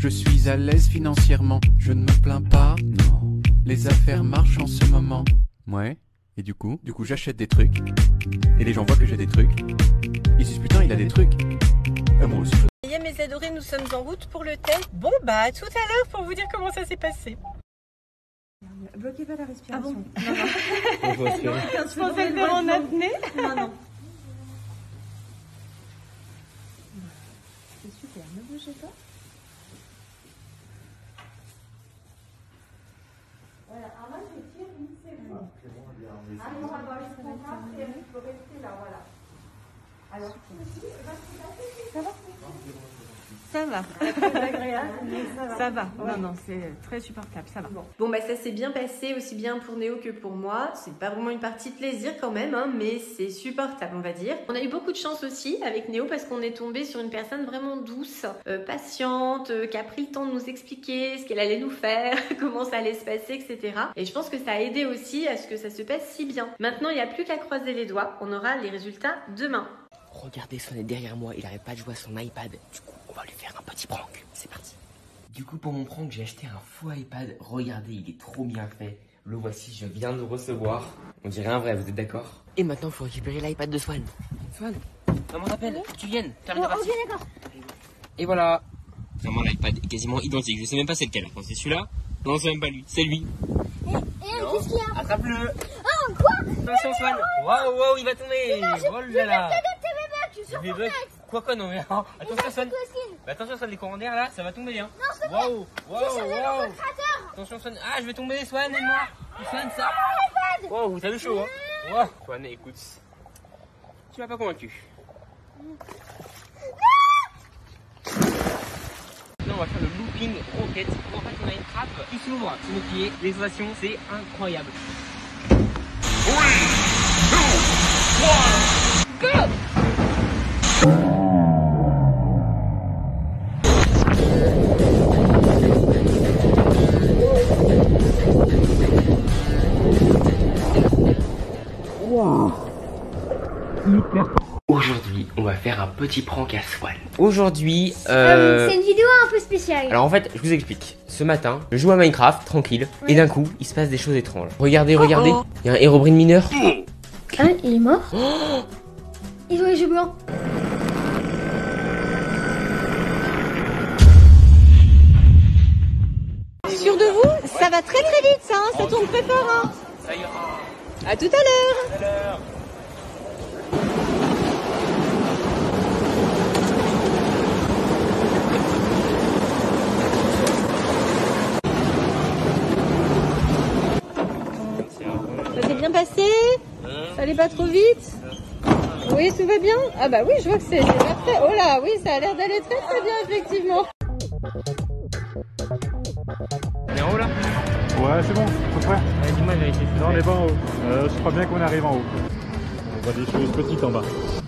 Je suis à l'aise financièrement, je ne me plains pas. Non. Les affaires marchent en ce moment. Ouais. Et du coup j'achète des trucs. Et les gens voient que j'ai des trucs. Ils disent putain il a des trucs. Moi aussi. Mes adorés, nous sommes en route pour le test. Bon bah à tout à l'heure pour vous dire comment ça s'est passé. Bloquez pas la respiration. Ah bon? Non. Je pensais faire en apnée. Non. C'est super, ne bougez pas. Voilà, alors là je tire une seconde. Ah non, alors je comprends, il faut rester là, voilà. Alors, ça va? Ça va. Très agréable, mais ça va. Ça va. Non, c'est très supportable, ça va. Bon bah ça s'est bien passé, aussi bien pour Néo que pour moi. C'est pas vraiment une partie de plaisir quand même, hein, mais c'est supportable on va dire. On a eu beaucoup de chance aussi avec Néo parce qu'on est tombé sur une personne vraiment douce, patiente, qui a pris le temps de nous expliquer ce qu'elle allait nous faire, comment ça allait se passer, etc. Et je pense que ça a aidé aussi à ce que ça se passe si bien. Maintenant il n'y a plus qu'à croiser les doigts, on aura les résultats demain. Regardez, Swan est derrière moi, il arrête pas de jouer à son iPad. Du coup, on va lui faire un petit prank. C'est parti. Du coup, pour mon prank, j'ai acheté un faux iPad. Regardez, il est trop bien fait. Le voici, je viens de le recevoir. On dirait un vrai, vous êtes d'accord? Et maintenant, il faut récupérer l'iPad de Swan. Swan, maman t'appelle, faut que tu viennes. Termine de partir. Ok, d'accord. Et voilà. Vraiment, l'iPad est quasiment identique. Je sais même pas c'est lequel. Quand c'est celui-là, non, c'est même pas lui, c'est lui. Et qu'est-ce qu'il y a? Attrape-le. Oh, quoi? Attention, Swan. Waouh, il va tomber. Oh là là. Quoi, non, mais attention, Swan. Bah, attention, Swan, les courants d'air là, ça va tomber, hein. Non, s'il te plaît. Waouh. Attention, Swan. Ah, je vais tomber, Swan, aide-moi. Swan, ça. Waouh, t'as le chaud, hein. Waouh. Swan, écoute. Tu m'as pas convaincu. Là, on va faire le looping roquette. En fait, on a une trappe qui s'ouvre sous nos pieds. Les sensations, c'est incroyable. 3, 2, 1, go! Aujourd'hui, on va faire un petit prank à Swan. Aujourd'hui, C'est une vidéo un peu spéciale. alors en fait, je vous explique. Ce matin, je joue à Minecraft, tranquille, et d'un coup, il se passe des choses étranges. Regardez, il y a un Herobrine mineur. Ah, il est mort. Ils ont les yeux blancs. Sûr de vous? Ça va très très vite ça, hein, ça tourne très fort. Hein. Ça ira. À tout à l'heure. À l'heure. Ça s'est bien passé? Ça allait pas trop vite? Oui, tout va bien? Ah bah oui, je vois que c'est parfait. Oh là, oui, ça a l'air d'aller très très bien, effectivement. On est en haut là? Ouais, c'est bon, à peu près. Dis-moi, vérifie. Non, on n'est pas en haut. Je crois bien qu'on arrive en haut. On voit des choses petites en bas.